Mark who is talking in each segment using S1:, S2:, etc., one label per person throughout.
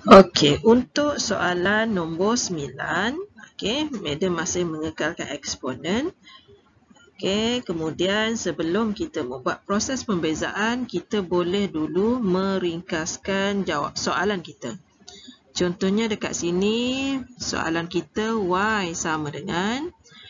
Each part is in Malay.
S1: Okey, untuk soalan nombor 9, okey, madam masih mengekalkan eksponen. Okey, kemudian sebelum kita membuat proses pembezaan, kita boleh dulu meringkaskan jawab soalan kita. Contohnya dekat sini, soalan kita Y sama dengan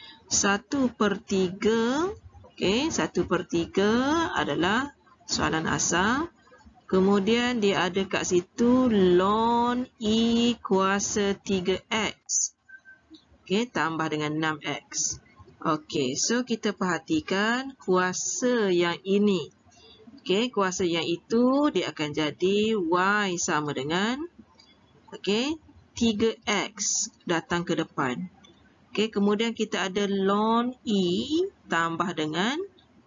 S1: 1/3. Okey, 1/3 adalah soalan asal. Kemudian dia ada kat situ ln E kuasa 3X. Okey, tambah dengan 6X. Okey, so kita perhatikan kuasa yang ini. Okey, kuasa yang itu dia akan jadi Y sama dengan 3X datang ke depan. Okey, kemudian kita ada ln E tambah dengan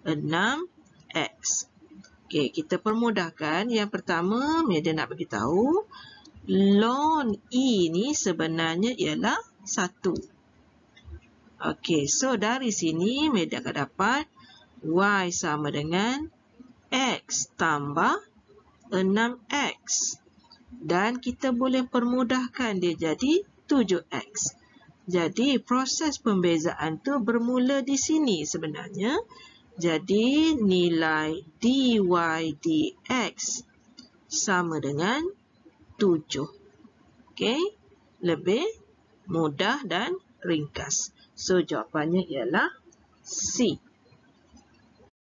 S1: 6X. Okey, kita permudahkan. Yang pertama, madam nak beritahu ln E ni sebenarnya ialah 1. Okey, so dari sini madam akan dapat Y sama dengan X tambah 6X. Dan kita boleh permudahkan dia jadi 7X. Jadi, proses pembezaan tu bermula di sini sebenarnya. Jadi, nilai dy dx sama dengan 7. Okey, lebih mudah dan ringkas. So, jawapannya ialah C.